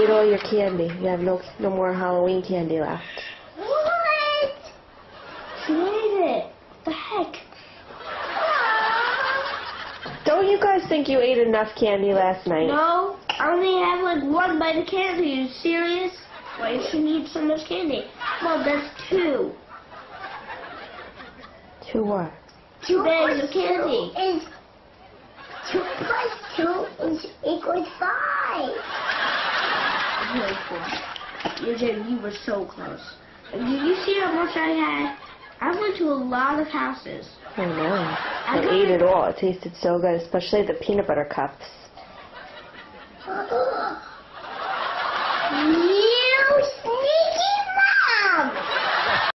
ate all your candy. You have no more Halloween candy left. What? She ate it. What the heck? Don't you guys think you ate enough candy last night? No, I only have like one bite of candy. Are you serious? Why does she need so much candy? Well, that's 2. 2 what? 2 bags of candy. 2 plus 2 is equals 5. Really cool. You were so close. Did you see how much I had? I went to a lot of houses. I know. I ate it all. It tasted so good, especially the peanut butter cups.